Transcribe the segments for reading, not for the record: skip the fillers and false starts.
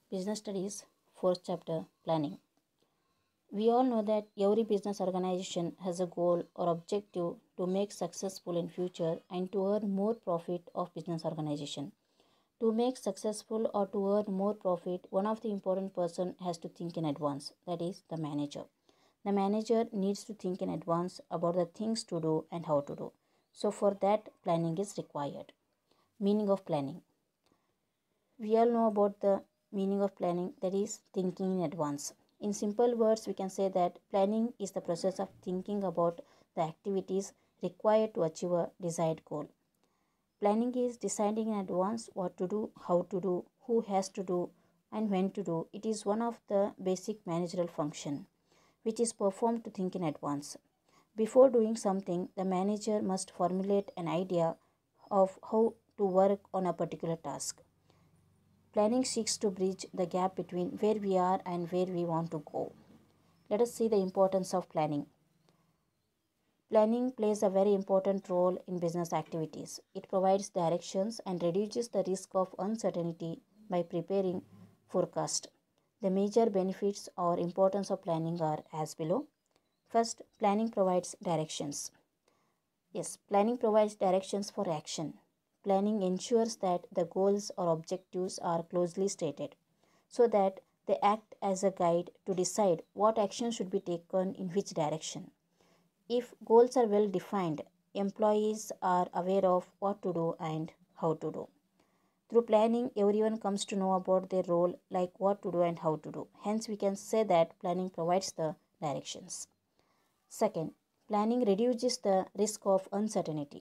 Business Studies, 4th chapter, Planning. We all know that every business organization has a goal or objective to make successful in future and to earn more profit of business organization. To make successful or to earn more profit, one of the important person has to think in advance, that is the manager. The manager needs to think in advance about the things to do and how to do. So for that, planning is required. Meaning of planning. We all know about the meaning of planning, that is thinking in advance. In simple words, we can say that planning is the process of thinking about the activities required to achieve a desired goal. Planning is deciding in advance what to do, how to do, who has to do, and when to do. It is one of the basic managerial function which is performed to think in advance. Before doing something, the manager must formulate an idea of how to work on a particular task. Planning seeks to bridge the gap between where we are and where we want to go. Let us see the importance of planning. Planning plays a very important role in business activities. It provides directions and reduces the risk of uncertainty by preparing forecast. The major benefits or importance of planning are as below. First, planning provides directions. Yes, planning provides directions for action. Planning ensures that the goals or objectives are closely stated so that they act as a guide to decide what action should be taken in which direction. If goals are well defined, employees are aware of what to do and how to do. Through planning, everyone comes to know about their role, like what to do and how to do. Hence, we can say that planning provides the directions. Second, planning reduces the risk of uncertainty.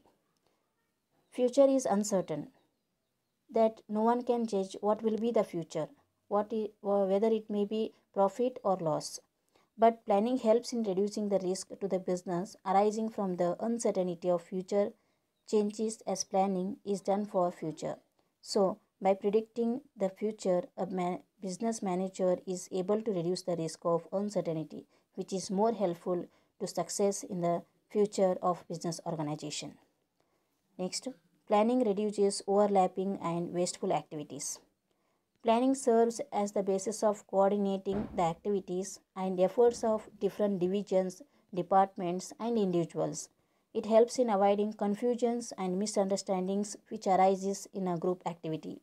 Future is uncertain, that no one can judge what will be the future, whether it may be profit or loss. But planning helps in reducing the risk to the business arising from the uncertainty of future changes, as planning is done for future. So, by predicting the future, a business manager is able to reduce the risk of uncertainty, which is more helpful to success in the future of business organization. Next, planning reduces overlapping and wasteful activities. Planning serves as the basis of coordinating the activities and efforts of different divisions, departments, and individuals. It helps in avoiding confusions and misunderstandings which arises in a group activity.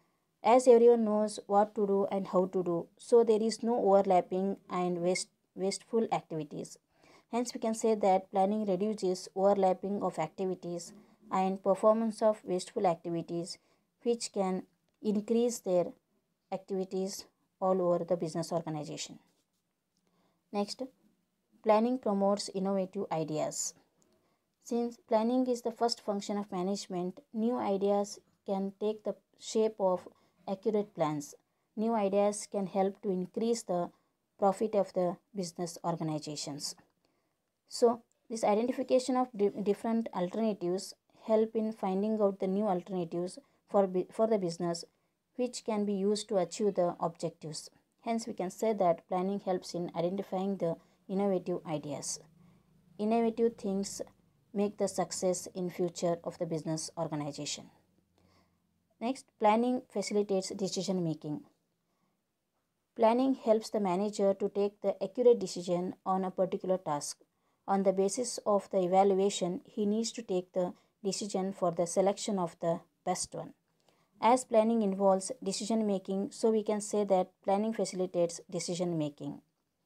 As everyone knows what to do and how to do, so there is no overlapping and wasteful activities. Hence, we can say that planning reduces overlapping of activities and performance of wasteful activities, which can increase their activities all over the business organization. Next, planning promotes innovative ideas. Since planning is the first function of management, new ideas can take the shape of accurate plans. New ideas can help to increase the profit of the business organizations. So, this identification of different alternatives help in finding out the new alternatives for the business, which can be used to achieve the objectives. Hence, we can say that planning helps in identifying the innovative ideas. Innovative things make the success in future of the business organization. Next, planning facilitates decision making. Planning helps the manager to take the accurate decision on a particular task. On the basis of the evaluation, he needs to take the decision for the selection of the best one. As planning involves decision making, so we can say that planning facilitates decision making.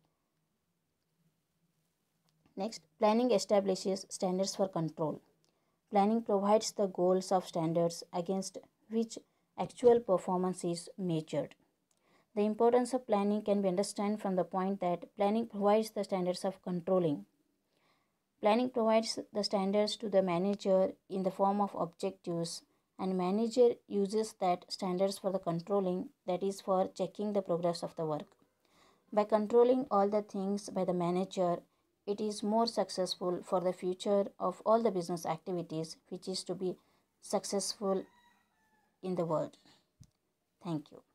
Next, planning establishes standards for control. Planning provides the goals of standards against which actual performance is measured. The importance of planning can be understood from the point that planning provides the standards of controlling. Planning provides the standards to the manager in the form of objectives, and manager uses that standards for the controlling, that is for checking the progress of the work. By controlling all the things by the manager, it is more successful for the future of all the business activities which is to be successful in the world. Thank you.